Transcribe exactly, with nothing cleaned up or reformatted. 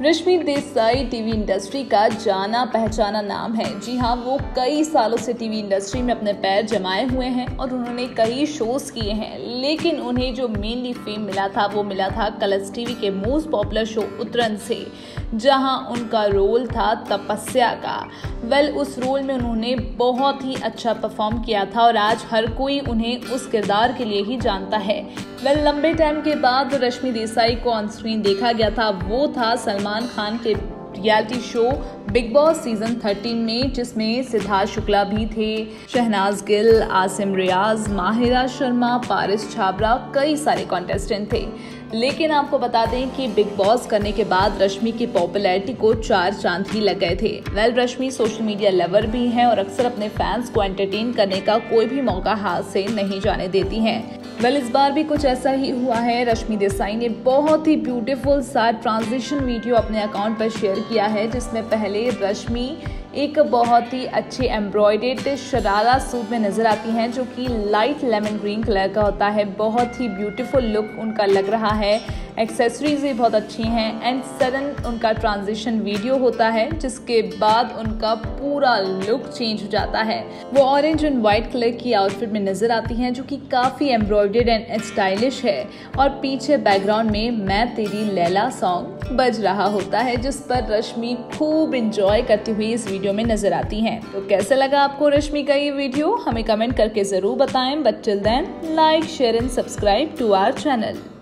Rashmi Desai TV industry का जाना पहचाना नाम है। जी हाँ, वो कई सालों से टीवी इंडस्ट्री में अपने पैर जमाए हुए हैं और उन्होंने कई शोज किए हैं, लेकिन उन्हें जो मेनली फेम मिला था वो मिला था कलर्स टीवी के मोस्ट पॉपुलर शो उतरन से, जहां उनका रोल था तपस्या का। वेल उस रोल में उन्होंने बहुत ही अच्छा परफॉर्म किया था और आज हर कोई उन्हें उस किरदार के लिए ही जानता है। वेल लंबे टाइम के बाद रश्मि देसाई को ऑन स्क्रीन देखा गया था, वो था सलमान खान के reality show Bigg Boss season thirteen में, जिसमें सिद्धार्थ शुक्ला भी थे, शहनाज गिल, आसिम रियाज, माहिरा शर्मा, पारिस छाबरा, कई सारे कॉन्टेस्टेंट थे। लेकिन आपको बता दें कि बिग बॉस करने के बाद रश्मि की पॉपुलैरिटी को चार चांद ही लग गए थे। Well Rashmi social media lover भी हैं और अक्सर अपने फैंस को एंटरटेन करने का कोई भी मौका हाथ से नहीं जाने देती हैं। वेल इस बार भी कुछ ऐसा ही हुआ है। रश्मि देसाई ने बहुत ही ब्यूटीफुल सा ट्रांजिशन वीडियो अपने अकाउंट पर शेयर किया है, जिसमें पहले रश्मि एक बहुत ही अच्छे एम्ब्रॉयडर्ड शरारा सूट में नजर आती हैं, जो कि लाइट लेमन ग्रीन कलर का होता है। बहुत ही ब्यूटीफुल लुक उनका लग रहा है, एक्सेसरीज भी बहुत अच्छी हैं एंड सडन उनका ट्रांजिशन वीडियो होता है, जिसके बाद उनका पूरा लुक चेंज हो जाता है। वो ऑरेंज एंड व्हाइट कलर की आउटफिट में नजर आती हैं, जो कि काफ़ी एम्ब्रॉयडर्ड एंड स्टाइलिश है, और पीछे बैकग्राउंड में मैं तेरी लैला सॉन्ग बज रहा होता है, जिस पर रश्मि खूब इंजॉय करती हुई इस वीडियो में नजर आती हैं। तो कैसे लगा आपको रश्मि का ये वीडियो, हमें कमेंट करके जरूर बताएं। But till then like share and subscribe to our channel.